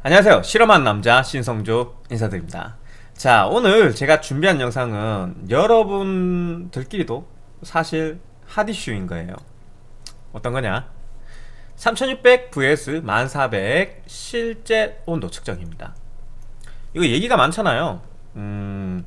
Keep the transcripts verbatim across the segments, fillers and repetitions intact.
안녕하세요. 실험한 남자 신성조 인사드립니다. 자, 오늘 제가 준비한 영상은 여러분들끼리도 사실 핫이슈인 거예요. 어떤 거냐? 삼천육백 vs 천사백 실제 온도 측정입니다. 이거 얘기가 많잖아요. 음,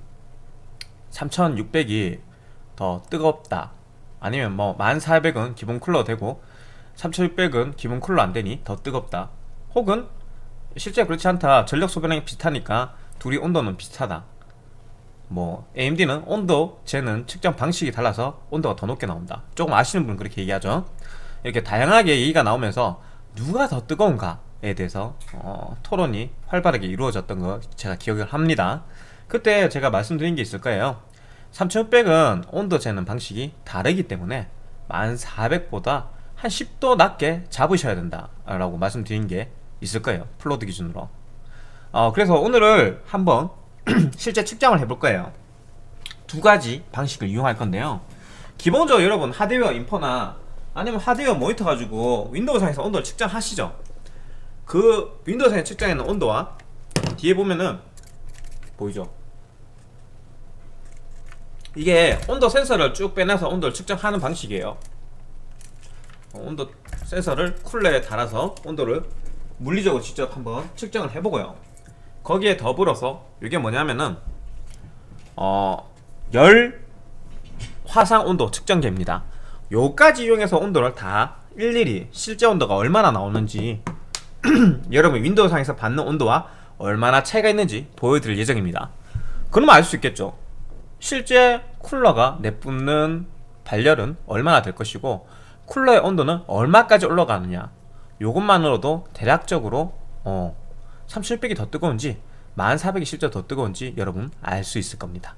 삼천육백이 더 뜨겁다, 아니면 뭐 천사백은 기본 쿨러 되고 삼천육백은 기본 쿨러 안되니 더 뜨겁다, 혹은 실제 그렇지 않다, 전력 소비량이 비슷하니까 둘이 온도는 비슷하다. 뭐 에이엠디는 온도 재는 측정 방식이 달라서 온도가 더 높게 나온다. 조금 아시는 분은 그렇게 얘기하죠. 이렇게 다양하게 얘기가 나오면서 누가 더 뜨거운가에 대해서 어, 토론이 활발하게 이루어졌던 거 제가 기억을 합니다. 그때 제가 말씀드린 게 있을 거예요. 삼천육백은 온도 재는 방식이 다르기 때문에 천사백보다 한 십 도 낮게 잡으셔야 된다 라고 말씀드린 게 있을 거예요, 플로드 기준으로. 어, 그래서 오늘을 한번 실제 측정을 해볼 거예요. 두 가지 방식을 이용할 건데요. 기본적으로 여러분 하드웨어 인포나 아니면 하드웨어 모니터 가지고 윈도우상에서 온도를 측정하시죠. 그 윈도우상에 측정하는 온도와 뒤에 보면은 보이죠? 이게 온도 센서를 쭉 빼내서 온도를 측정하는 방식이에요. 어, 온도 센서를 쿨러에 달아서 온도를 물리적으로 직접 한번 측정을 해보고요. 거기에 더불어서 이게 뭐냐면은 어, 열 화상 온도 측정기입니다. 요까지 이용해서 온도를 다 일일이 실제 온도가 얼마나 나오는지 여러분 윈도우상에서 받는 온도와 얼마나 차이가 있는지 보여드릴 예정입니다. 그러면 알 수 있겠죠. 실제 쿨러가 내뿜는 발열은 얼마나 될 것이고 쿨러의 온도는 얼마까지 올라가느냐, 요것만으로도 대략적으로 어, 삼천육백이 더 뜨거운지 천사백이 실제 더 뜨거운지 여러분 알 수 있을 겁니다.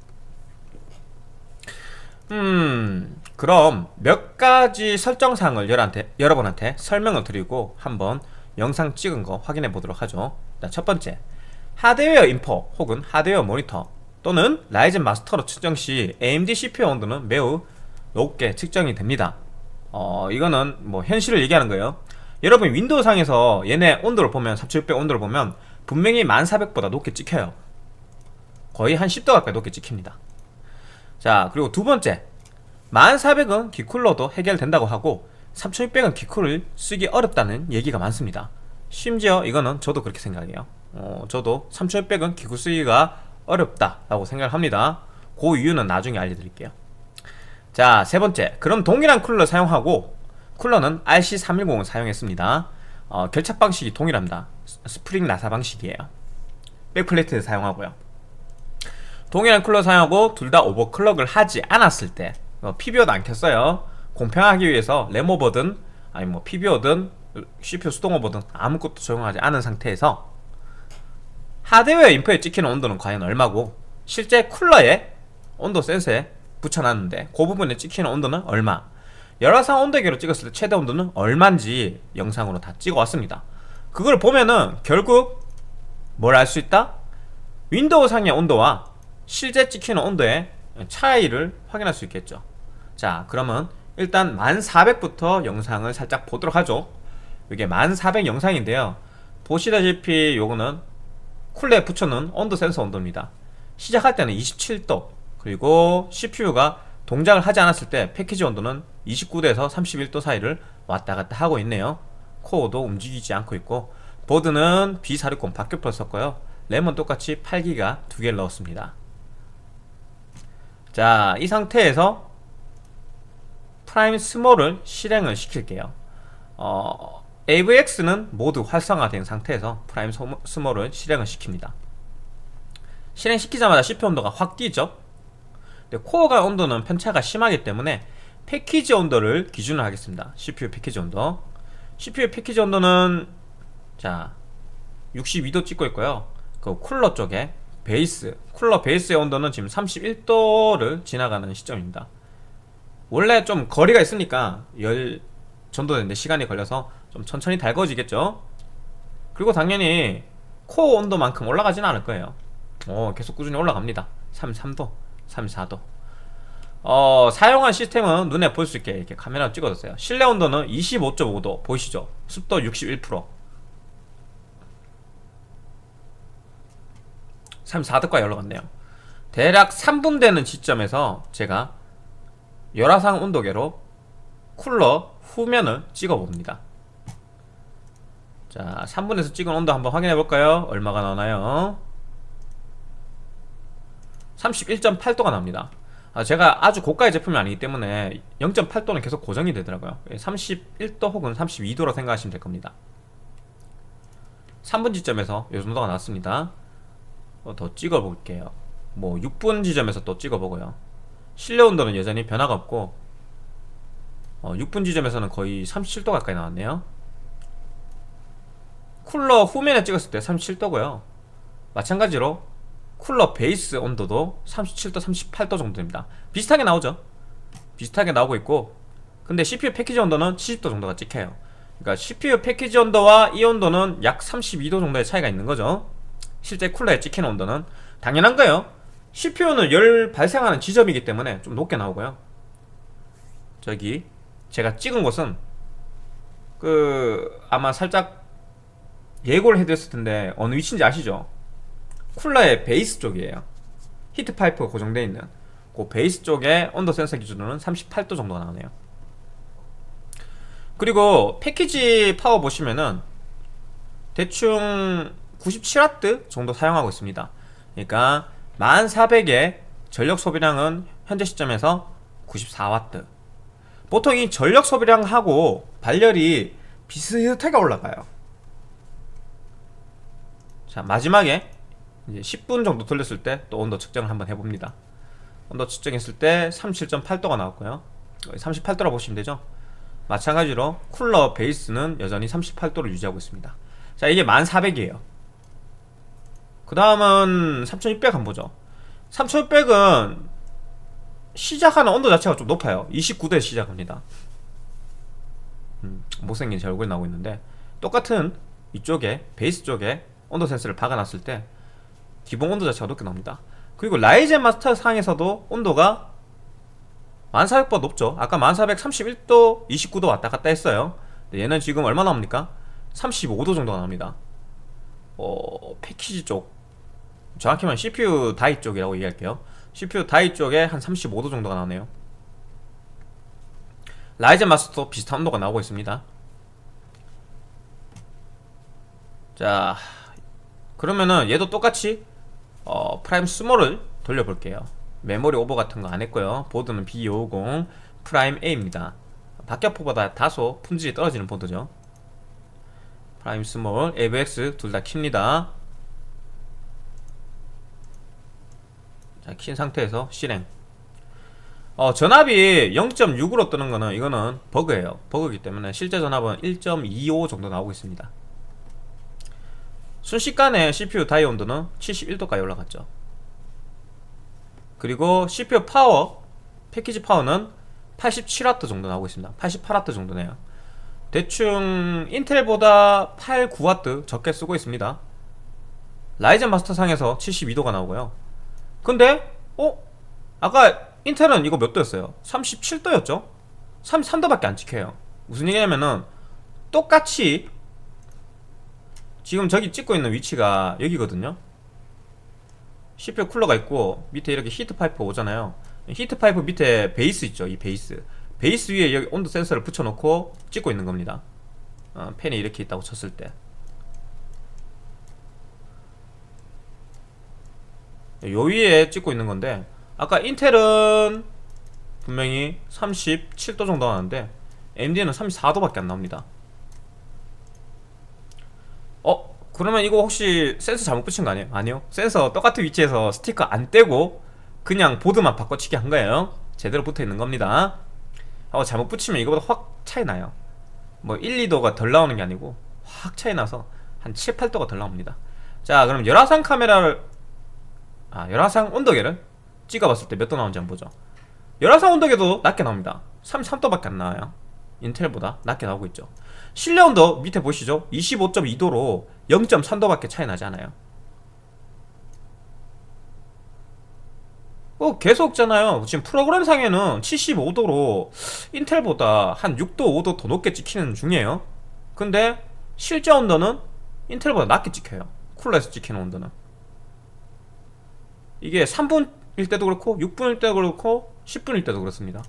음 그럼 몇 가지 설정사항을 여러분한테, 여러분한테 설명을 드리고 한번 영상 찍은 거 확인해 보도록 하죠. 자, 첫 번째, 하드웨어 인포 혹은 하드웨어 모니터 또는 라이젠 마스터로 측정 시 에이엠디 씨피유 온도는 매우 높게 측정이 됩니다. 어, 이거는 뭐 현실을 얘기하는 거예요. 여러분 윈도우상에서 얘네 온도를 보면, 삼천육백 온도를 보면 분명히 천사백보다 높게 찍혀요. 거의 한 십 도 가까이 높게 찍힙니다. 자, 그리고 두 번째, 천사백은 기쿨러도 해결된다고 하고 삼천육백은 기쿨을 쓰기 어렵다는 얘기가 많습니다. 심지어 이거는 저도 그렇게 생각해요. 어, 저도 삼천육백은 기쿨 쓰기가 어렵다라고 생각을 합니다. 그 이유는 나중에 알려드릴게요. 자, 세 번째, 그럼 동일한 쿨러 사용하고, 쿨러는 알씨 삼백십을 사용했습니다. 어, 결착 방식이 동일합니다. 스프링 나사 방식이에요. 백플레이트 사용하고요. 동일한 쿨러 사용하고 둘 다 오버클럭을 하지 않았을 때 어, 피비오도 안 켰어요. 공평하기 위해서 램오버든 아니 뭐 피비오든 씨피유 수동오버든 아무것도 적용하지 않은 상태에서 하드웨어 인포에 찍히는 온도는 과연 얼마고 실제 쿨러에 온도 센서에 붙여놨는데 그 부분에 찍히는 온도는 얼마, 열화상 온도계로 찍었을 때 최대 온도는 얼마인지 영상으로 다 찍어왔습니다. 그걸 보면은 결국 뭘 알 수 있다? 윈도우상의 온도와 실제 찍히는 온도의 차이를 확인할 수 있겠죠. 자, 그러면 일단 천사백부터 영상을 살짝 보도록 하죠. 이게 천사백 영상인데요, 보시다시피 요거는 쿨러에 붙여놓은 온도 센서 온도입니다. 시작할 때는 이십칠 도, 그리고 씨피유가 동작을 하지 않았을 때 패키지 온도는 이십구 도에서 삼십일 도 사이를 왔다갔다 하고 있네요. 코어도 움직이지 않고 있고, 보드는 비 사십공 박격포를 썼고요, 램은 똑같이 팔 기가 두 개를 넣었습니다. 자, 이 상태에서 프라임 스몰을 실행을 시킬게요. 어, 에이브이엑스는 모두 활성화된 상태에서 프라임 스몰을 실행을 시킵니다. 실행시키자마자 씨피유 온도가 확 뛰죠. 근데 코어가 온도는 편차가 심하기 때문에 패키지 온도를 기준으로 하겠습니다. 씨피유 패키지 온도. 씨피유 패키지 온도는 자 육십이 도 찍고 있고요. 그 쿨러 쪽에 베이스, 쿨러 베이스의 온도는 지금 삼십일 도를 지나가는 시점입니다. 원래 좀 거리가 있으니까 열 전도되는데 시간이 걸려서 좀 천천히 달궈지겠죠. 그리고 당연히 코어 온도만큼 올라가지는 않을 거예요. 어, 계속 꾸준히 올라갑니다. 삼십삼 도, 삼십사 도. 어, 사용한 시스템은 눈에 볼 수 있게 이렇게 카메라 찍어줬어요. 실내 온도는 이십오 점 오 도 보이시죠? 습도 육십일 퍼센트. 삼십사 도까지 올라갔네요. 대략 삼 분 되는 지점에서 제가 열화상 온도계로 쿨러 후면을 찍어봅니다. 자, 삼 분에서 찍은 온도 한번 확인해볼까요? 얼마가 나오나요? 삼십일 점 팔 도가 나옵니다. 아, 제가 아주 고가의 제품이 아니기 때문에 영 점 팔 도는 계속 고정이 되더라고요. 삼십일 도 혹은 삼십이 도로 생각하시면 될 겁니다. 삼 분 지점에서 이 정도가 나왔습니다. 어, 더 찍어볼게요. 뭐 육 분 지점에서 또 찍어보고요. 실내 온도는 여전히 변화가 없고 어, 육 분 지점에서는 거의 삼십칠 도 가까이 나왔네요. 쿨러 후면에 찍었을 때 삼십칠 도고요 마찬가지로 쿨러 베이스 온도도 삼십칠 도, 삼십팔 도 정도 됩니다. 비슷하게 나오죠. 비슷하게 나오고 있고, 근데 씨피유 패키지 온도는 칠십 도 정도가 찍혀요. 그러니까 씨피유 패키지 온도와 이 온도는 약 삼십이 도 정도의 차이가 있는 거죠. 실제 쿨러에 찍히는 온도는 당연한 거예요. 씨피유는 열 발생하는 지점이기 때문에 좀 높게 나오고요. 저기 제가 찍은 곳은 그 아마 살짝 예고를 해드렸을 텐데 어느 위치인지 아시죠? 쿨러의 베이스 쪽이에요. 히트 파이프가 고정되어 있는 그 베이스 쪽에 온도 센서 기준으로는 삼십팔 도 정도가 나오네요. 그리고 패키지 파워 보시면은 대충 구십칠 와트 정도 사용하고 있습니다. 그러니까 만 사백의 전력 소비량은 현재 시점에서 구십사 와트. 보통 이 전력 소비량하고 발열이 비슷하게 올라가요. 자, 마지막에 이제 십 분 정도 돌렸을 때 또 온도 측정을 한번 해봅니다. 온도 측정했을 때 삼십칠 점 팔 도가 나왔고요. 삼십팔 도라고 보시면 되죠. 마찬가지로 쿨러 베이스는 여전히 삼십팔 도를 유지하고 있습니다. 자, 이게 만 사백이에요 그 다음은 삼천육백 한번 보죠. 삼천육백은 시작하는 온도 자체가 좀 높아요. 이십구 도에 시작합니다. 음, 못생긴 제 얼굴이 나오고 있는데, 똑같은 이쪽에 베이스 쪽에 온도 센서를 박아놨을 때 기본 온도 자체가 높게 나옵니다. 그리고 라이젠 마스터 상에서도 온도가 만 사백보다 높죠. 아까 만 사백삼십일 도, 이십구 도 왔다 갔다 했어요. 근데 얘는 지금 얼마 나옵니까? 삼십오 도 정도가 나옵니다. 어, 패키지 쪽, 정확히 말하면 씨피유 다이 쪽이라고 얘기할게요. 씨피유 다이 쪽에 한 삼십오 도 정도가 나오네요. 라이젠 마스터도 비슷한 온도가 나오고 있습니다. 자, 그러면은 얘도 똑같이 어, 프라임 스몰을 돌려볼게요. 메모리 오버 같은 거 안 했고요. 보드는 비 오십 프라임 A입니다. 박격포보다 다소 품질이 떨어지는 보드죠. 프라임 스몰, 에이브이엑스 둘 다 킵니다. 자, 킨 상태에서 실행. 어, 전압이 영 점 육으로 뜨는 거는 이거는 버그예요. 버그이기 때문에 실제 전압은 일 점 이오 정도 나오고 있습니다. 순식간에 씨피유 다이 온도는 칠십일 도까지 올라갔죠. 그리고 씨피유 파워, 패키지 파워는 팔십칠 와트 정도 나오고 있습니다. 팔십팔 와트 정도네요. 대충 인텔보다 팔, 구 와트 적게 쓰고 있습니다. 라이젠 마스터 상에서 칠십이 도가 나오고요. 근데 어? 아까 인텔은 이거 몇 도였어요? 삼십칠 도였죠? 삼십삼 도밖에 안 찍혀요. 무슨 얘기냐면은 똑같이 지금 저기 찍고 있는 위치가 여기거든요. 씨피유 쿨러가 있고 밑에 이렇게 히트 파이프가 오잖아요. 히트 파이프 밑에 베이스 있죠. 이 베이스 베이스 위에 여기 온도 센서를 붙여놓고 찍고 있는 겁니다. 어, 팬이 이렇게 있다고 쳤을 때 요 위에 찍고 있는 건데, 아까 인텔은 분명히 삼십칠 도 정도 나왔는데 에이엠디는 삼십사 도밖에 안 나옵니다. 어? 그러면 이거 혹시 센서 잘못 붙인 거 아니에요? 아니요. 센서 똑같은 위치에서 스티커 안 떼고 그냥 보드만 바꿔치기 한 거예요. 제대로 붙어 있는 겁니다. 어, 잘못 붙이면 이거보다 확 차이 나요. 뭐 일, 이 도가 덜 나오는 게 아니고 확 차이 나서 한 칠, 팔 도가 덜 나옵니다. 자, 그럼 열화상 카메라를 아, 열화상 온도계를 찍어봤을 때 몇 도 나오는지 한번 보죠. 열화상 온도계도 낮게 나옵니다. 삼십삼 도밖에 안 나와요. 인텔보다 낮게 나오고 있죠. 실내 온도 밑에 보시죠. 이십오 점 이 도로 영 점 삼 도밖에 차이 나지 않아요. 어, 계속 없잖아요. 지금 프로그램상에는 칠십오 도로 인텔보다 한 육 도, 오 도 더 높게 찍히는 중이에요. 근데 실제 온도는 인텔보다 낮게 찍혀요. 쿨러에서 찍히는 온도는. 이게 삼 분일 때도 그렇고 육 분일 때도 그렇고 십 분일 때도 그렇습니다.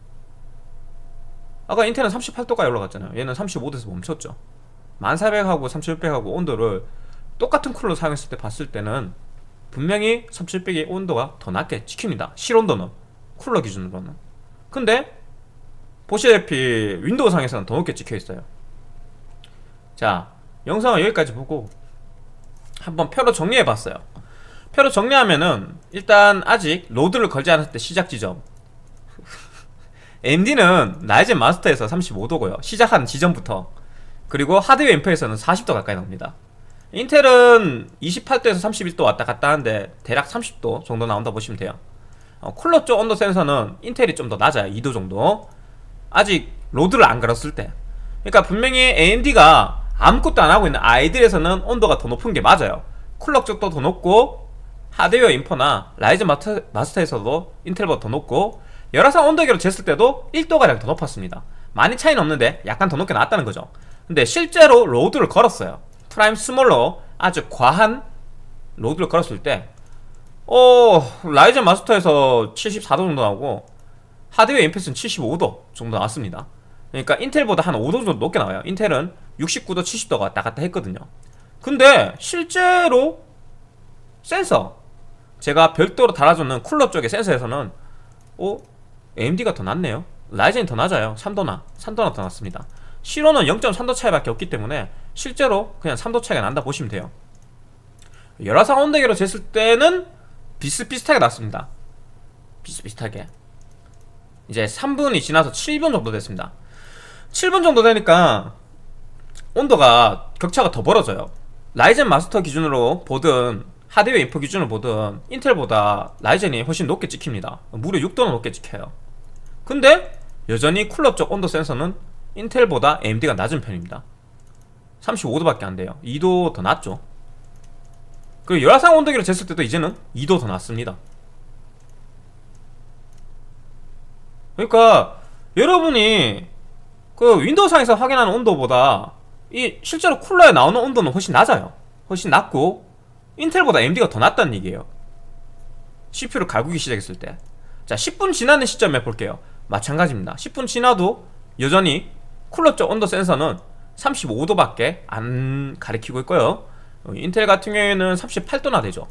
아까 인텔은 삼십팔 도까지 올라갔잖아요. 얘는 삼십오 도에서 멈췄죠. 천사백하고 삼천육백하고 온도를 똑같은 쿨러 사용했을 때 봤을 때는 분명히 삼천육백이 온도가 더 낮게 찍힙니다. 실온도는, 쿨러 기준으로는. 근데 보시다시피 윈도우 상에서는 더 높게 찍혀있어요. 자, 영상을 여기까지 보고 한번 표로 정리해봤어요. 표로 정리하면은 일단 아직 로드를 걸지 않았을 때 시작 지점 에이엠디는 라이젠 마스터에서 삼십오 도고요 시작하는 지점부터. 그리고 하드웨어 인프에서는 사십 도 가까이 나옵니다. 인텔은 이십팔 도에서 삼십일 도 왔다 갔다 하는데 대략 삼십 도 정도 나온다 보시면 돼요. 어, 쿨러 쪽 온도 센서는 인텔이 좀 더 낮아요. 이 도 정도. 아직 로드를 안 걸었을 때. 그러니까 분명히 에이엠디가 아무것도 안 하고 있는 아이들에서는 온도가 더 높은 게 맞아요. 쿨러 쪽도 더 높고 하드웨어 인포나 라이젠 마스터, 마스터에서도 인텔보다 더 높고 열화상 온도계로 쟀을 때도 일 도가량 더 높았습니다. 많이 차이는 없는데 약간 더 높게 나왔다는 거죠. 근데 실제로 로드를 걸었어요. 프라임 스몰로 아주 과한 로드를 걸었을 때 어, 라이젠 마스터에서 칠십사 도 정도 나오고 하드웨어 인풋은 칠십오 도 정도 나왔습니다. 그러니까 인텔보다 한 오 도 정도 높게 나와요. 인텔은 육십구 도, 칠십 도가 왔다 갔다 했거든요. 근데 실제로 센서, 제가 별도로 달아주는 쿨러 쪽의 센서에서는 어? 에이엠디가 더 낫네요. 라이젠이 더 낮아요. 삼 도나 삼 도나 더 낮습니다. 실온은 영 점 삼 도 차이밖에 없기 때문에 실제로 그냥 삼 도 차이가 난다 보시면 돼요. 열화상 온도계로 쟀을 때는 비슷비슷하게 났습니다. 비슷비슷하게. 이제 삼 분이 지나서 칠 분 정도 됐습니다. 칠 분 정도 되니까 온도가 격차가 더 벌어져요. 라이젠 마스터 기준으로 보든 하드웨어 인포 기준으로 보든 인텔보다 라이젠이 훨씬 높게 찍힙니다. 무려 육 도는 높게 찍혀요. 근데 여전히 쿨러 쪽 온도 센서는 인텔보다 에이엠디가 낮은 편입니다. 삼십오 도밖에 안 돼요. 이 도 더 낮죠. 그리고 열화상 온도계로 쟀을 때도 이제는 이 도 더 낮습니다. 그러니까 여러분이 그 윈도우상에서 확인하는 온도보다 이 실제로 쿨러에 나오는 온도는 훨씬 낮아요. 훨씬 낮고 인텔보다 에이엠디가 더 낮다는 얘기예요. 씨피유를 갈구기 시작했을 때. 자, 십 분 지나는 시점에 볼게요. 마찬가지입니다. 십 분 지나도 여전히 쿨러 쪽 온도 센서는 삼십오 도밖에 안 가리키고 있고요. 인텔 같은 경우에는 삼십팔 도나 되죠.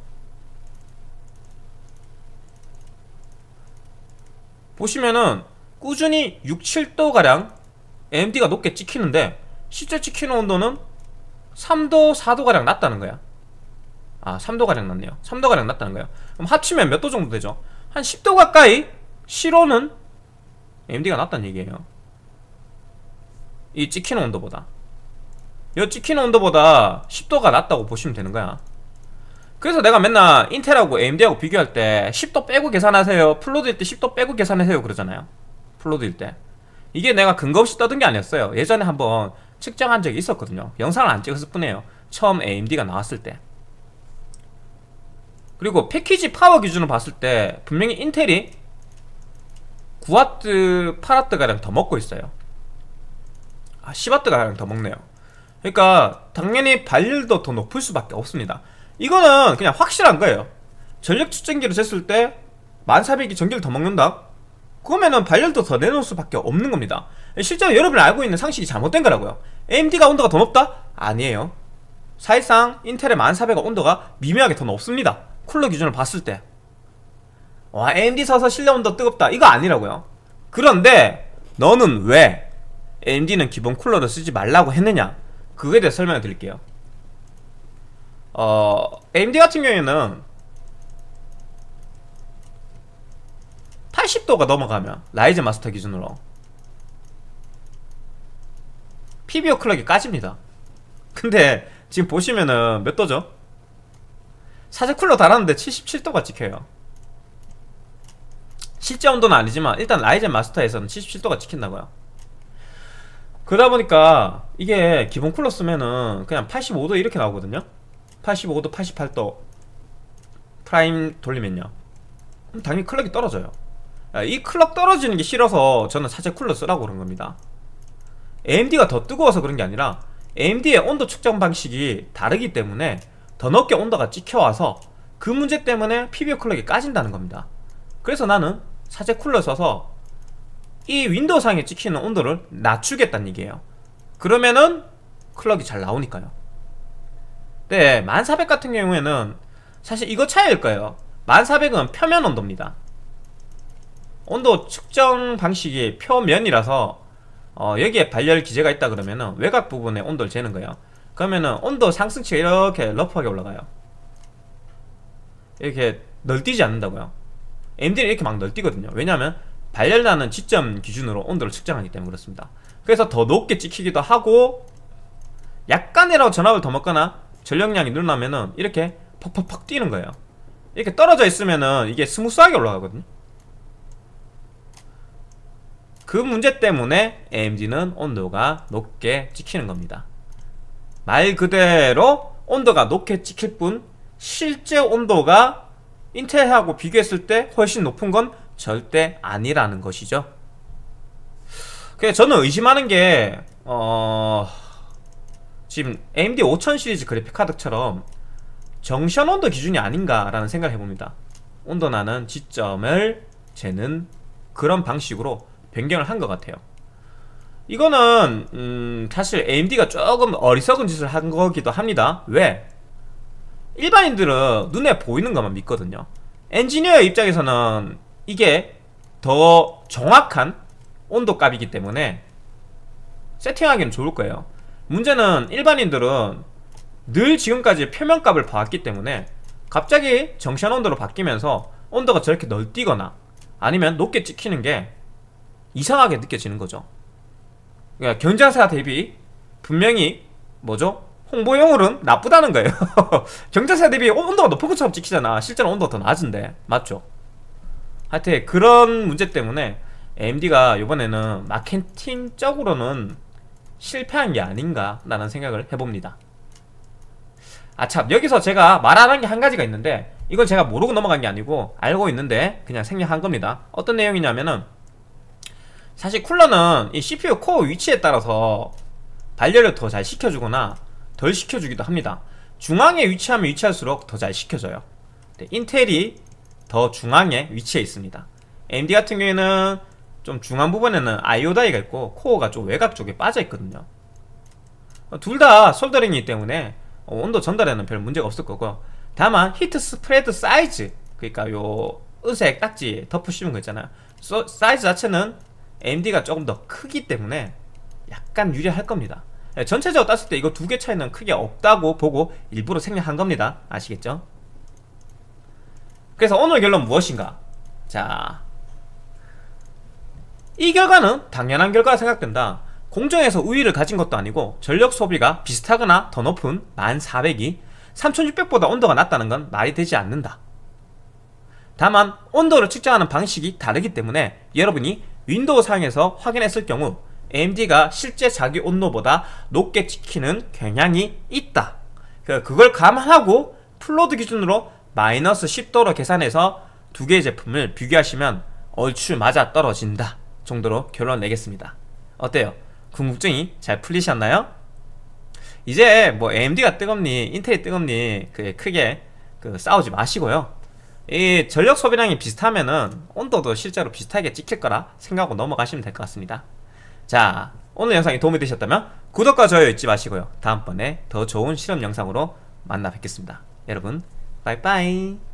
보시면은 꾸준히 육, 칠 도가량 에이엠디가 높게 찍히는데 실제 찍히는 온도는 삼 도, 사 도가량 낮다는 거야. 아, 삼 도가량 낮네요. 삼 도가량 낮다는 거예요. 그럼 합치면 몇 도 정도 되죠? 한 십 도 가까이 실온은 에이엠디가 낮다는 얘기예요. 이 찍히는 온도보다. 이 찍히는 온도보다 십 도가 낮다고 보시면 되는 거야. 그래서 내가 맨날 인텔하고 에이엠디하고 비교할 때 십 도 빼고 계산하세요, 플로드일 때 십 도 빼고 계산하세요 그러잖아요. 플로드일 때. 이게 내가 근거 없이 떠든 게 아니었어요. 예전에 한번 측정한 적이 있었거든요. 영상을 안 찍었을 뿐이에요. 처음 에이엠디가 나왔을 때. 그리고 패키지 파워 기준으로 봤을 때 분명히 인텔이 구 와트, 팔 와트 가량 더 먹고 있어요. 아, 십 와트 가량 더 먹네요. 그러니까 당연히 발열도 더 높을 수밖에 없습니다. 이거는 그냥 확실한 거예요. 전력 측정기로 쟀을 때 만 사백이 전기를 더 먹는다? 그러면은 발열도 더 내놓을 수밖에 없는 겁니다. 실제로 여러분이 알고 있는 상식이 잘못된 거라고요. 에이엠디가 온도가 더 높다? 아니에요. 사실상 인텔의 만 사백의 온도가 미묘하게 더 높습니다. 쿨러 기준으로 봤을 때. 와, 에이엠디 사서 실내 온도 뜨겁다, 이거 아니라고요. 그런데 너는 왜 에이엠디는 기본 쿨러를 쓰지 말라고 했느냐, 그거에 대해서 설명을 드릴게요. 어, 에이엠디 같은 경우에는 팔십 도가 넘어가면 라이젠 마스터 기준으로 피비오 클럭이 까집니다. 근데 지금 보시면은 몇 도죠? 사제 쿨러 달았는데 칠십칠 도가 찍혀요. 실제 온도는 아니지만 일단 라이젠 마스터에서는 칠십칠 도가 찍힌다고요. 그러다 보니까 이게 기본 쿨러 쓰면은 그냥 팔십오 도 이렇게 나오거든요. 팔십오 도, 팔십팔 도 프라임 돌리면요, 그럼 당연히 클럭이 떨어져요. 이 클럭 떨어지는 게 싫어서 저는 사제 쿨러 쓰라고 그런 겁니다. 에이엠디가 더 뜨거워서 그런 게 아니라 에이엠디의 온도 측정 방식이 다르기 때문에 더 높게 온도가 찍혀와서 그 문제 때문에 피비오 클럭이 까진다는 겁니다. 그래서 나는 사제 쿨러 써서 이 윈도우 상에 찍히는 온도를 낮추겠다는 얘기예요. 그러면은 클럭이 잘 나오니까요. 네, 만사백 같은 경우에는 사실 이거 차이일 거예요. 만사백은 표면 온도입니다. 온도 측정 방식이 표면이라서 어, 여기에 발열 기제가 있다 그러면은 외곽 부분에 온도를 재는 거예요. 그러면은 온도 상승치가 이렇게 러프하게 올라가요. 이렇게 널뛰지 않는다고요. 에이엠디는 이렇게 막 널뛰거든요. 왜냐하면 발열나는 지점 기준으로 온도를 측정하기 때문에 그렇습니다. 그래서 더 높게 찍히기도 하고, 약간이라도 전압을 더 먹거나 전력량이 늘어나면은 이렇게 퍽퍽퍽 뛰는 거예요. 이렇게 떨어져 있으면은 이게 스무스하게 올라가거든요. 그 문제 때문에 에이엠디는 온도가 높게 찍히는 겁니다. 말 그대로 온도가 높게 찍힐 뿐 실제 온도가 인텔하고 비교했을 때 훨씬 높은 건 절대 아니라는 것이죠. 그래서 저는 의심하는 게 어... 지금 에이엠디 오천 시리즈 그래픽카드처럼 정션 온도 기준이 아닌가라는 생각을 해봅니다. 온도 나는 지점을 재는 그런 방식으로 변경을 한 것 같아요. 이거는 음, 사실 에이엠디가 조금 어리석은 짓을 한 거기도 합니다. 왜? 일반인들은 눈에 보이는 것만 믿거든요. 엔지니어 입장에서는 이게 더 정확한 온도값이기 때문에 세팅하기는 좋을 거예요. 문제는 일반인들은 늘 지금까지 표면값을 봐왔기 때문에 갑자기 정션 온도로 바뀌면서 온도가 저렇게 널뛰거나 아니면 높게 찍히는 게 이상하게 느껴지는 거죠. 그러니까 경쟁사 대비 분명히 뭐죠? 홍보용으로는 나쁘다는 거예요. 경쟁사 대비 온도가 높은 것처럼 찍히잖아. 실제로 온도가 더 낮은데. 맞죠? 하여튼 그런 문제 때문에 에이엠디가 이번에는 마케팅적으로는 실패한 게 아닌가 라는 생각을 해봅니다. 아참, 여기서 제가 말 안 한 게 한 가지가 있는데 이건 제가 모르고 넘어간 게 아니고 알고 있는데 그냥 생략한 겁니다. 어떤 내용이냐면은, 사실 쿨러는 이 씨피유 코어 위치에 따라서 발열을 더 잘 시켜주거나 덜 시켜주기도 합니다. 중앙에 위치하면 위치할수록 더 잘 시켜줘요. 네, 인텔이 더 중앙에 위치해 있습니다. 에이엠디 같은 경우에는 좀 중앙 부분에는 아이오 다이가 있고 코어가 좀 외곽 쪽에 빠져 있거든요. 둘 다 솔더링이기 때문에 온도 전달에는 별 문제가 없을 거고, 다만 히트 스프레드 사이즈, 그러니까 요 은색 딱지 덮어 씌운 거 있잖아요. 소, 사이즈 자체는 에이엠디가 조금 더 크기 때문에 약간 유리할 겁니다. 네, 전체적으로 땄을 때 이거 두 개 차이는 크게 없다고 보고 일부러 생략한 겁니다. 아시겠죠? 그래서 오늘 결론 무엇인가? 자, 이 결과는 당연한 결과가 생각된다. 공정에서 우위를 가진 것도 아니고 전력 소비가 비슷하거나 더 높은 만 사백이 삼천육백보다 온도가 낮다는 건 말이 되지 않는다. 다만 온도를 측정하는 방식이 다르기 때문에 여러분이 윈도우 상에서 확인했을 경우 에이엠디가 실제 자기 온도보다 높게 찍히는 경향이 있다. 그걸 감안하고 플로드 기준으로 마이너스 십 도로 계산해서 두 개의 제품을 비교하시면 얼추 맞아 떨어진다 정도로 결론 내겠습니다. 어때요? 궁금증이 잘 풀리셨나요? 이제 뭐 에이엠디가 뜨겁니 인텔이 뜨겁니 그 크게 그 싸우지 마시고요. 이 전력 소비량이 비슷하면은 온도도 실제로 비슷하게 찍힐 거라 생각하고 넘어가시면 될 것 같습니다. 자, 오늘 영상이 도움이 되셨다면 구독과 좋아요 잊지 마시고요. 다음번에 더 좋은 실험 영상으로 만나 뵙겠습니다. 여러분, 빠이빠이.